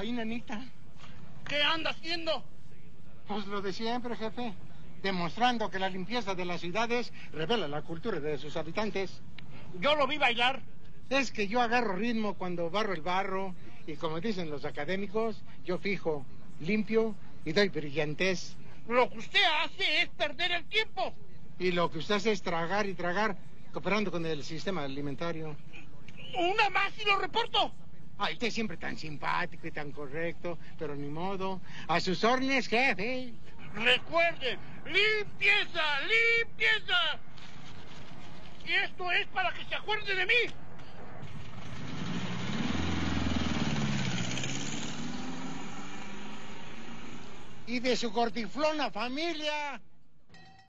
Ahí, nanita. ¿Qué anda haciendo? Pues lo de siempre, jefe. Demostrando que la limpieza de las ciudades revela la cultura de sus habitantes. Yo lo vi bailar. Es que yo agarro ritmo cuando barro el barro y como dicen los académicos, yo fijo, limpio y doy brillantez. Lo que usted hace es perder el tiempo. Y lo que usted hace es tragar y tragar, cooperando con el sistema alimentario. Una más y lo reporto. Ay, usted siempre tan simpático y tan correcto, pero ni modo. A sus órdenes, jefe. Recuerden, limpieza, limpieza. Y esto es para que se acuerde de mí. Y de su cortiflona familia.